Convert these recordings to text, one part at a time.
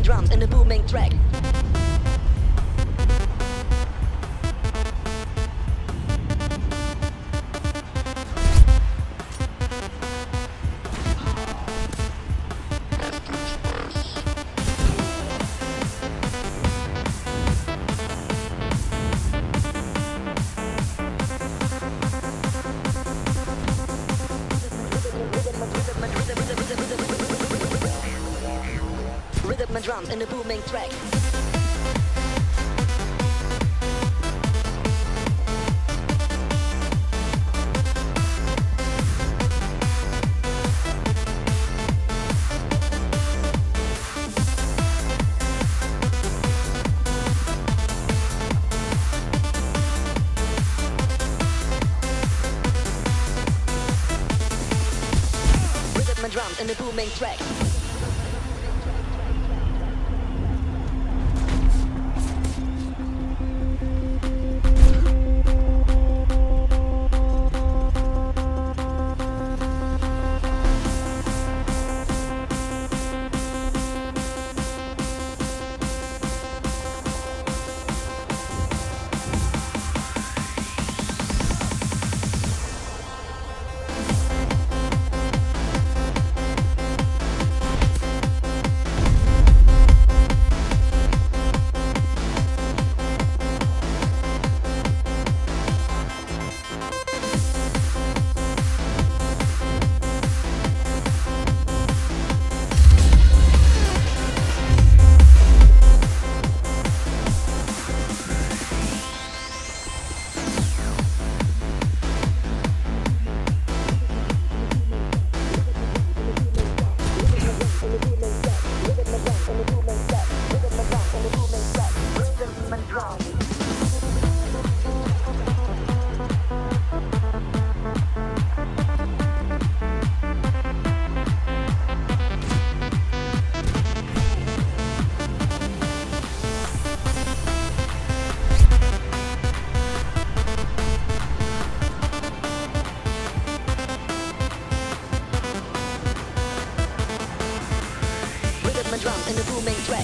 and drums in a booming track. Rhythm and drums in a booming track. Rhythm and drums in a booming track. Drums in a booming track.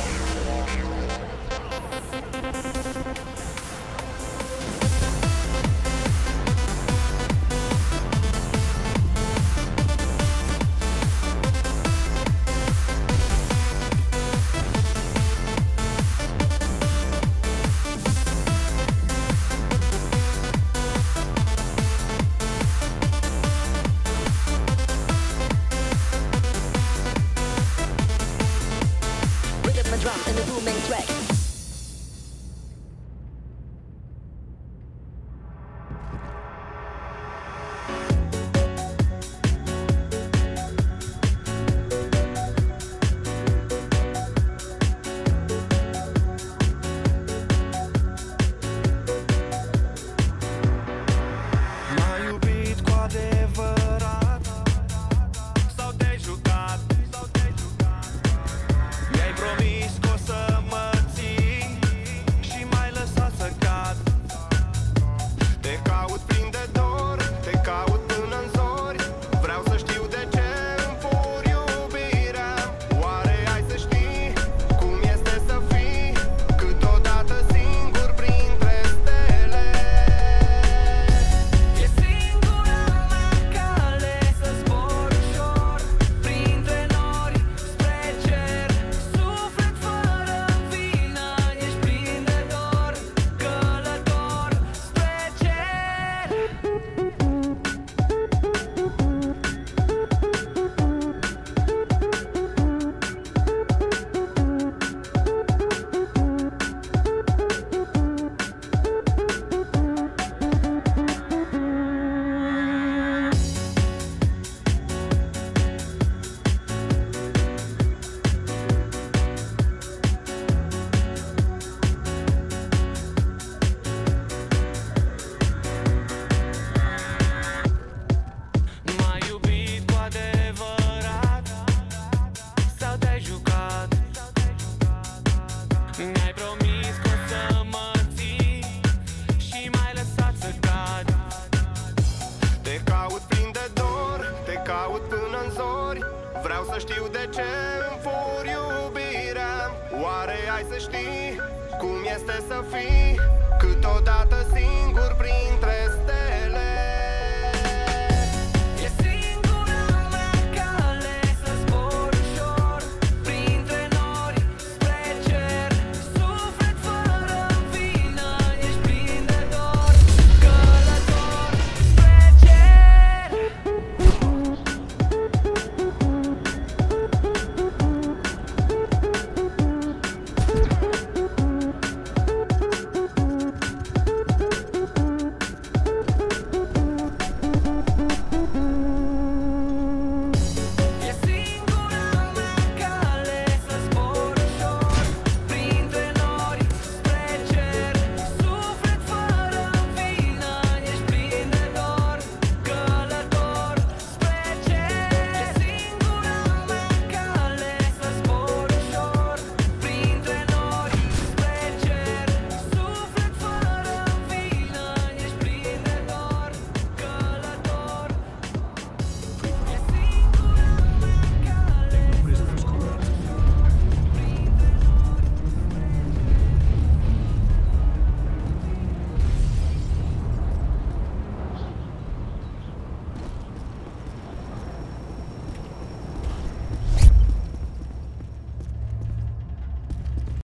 Drums in a booming track. M-ai iubit cu adevărat sau te-ai jucat? Mi-ai promis că o să mă ții și m-ai lăsat să cad. Te caut plin de dor, te caut până în zori. Vreau să știu de ce îmi furi iubirea. Oare ai să știi cum este să fii câteodată singur printre stele? E singura mea cale să zbor ușor printre nori spre cer. Suflet fără vină, ești plin de dor, călător spre cer. M-ai iubit cu adevărat sau te-ai jucat? Mi-ai promis că o să mă ții și m-ai lăsat să cad. Te caut plin de dor, te caut până în zori. Vreau să știu de ce îmi furi iubirea. Oare ai să știi cum este să fii câteodată singur printre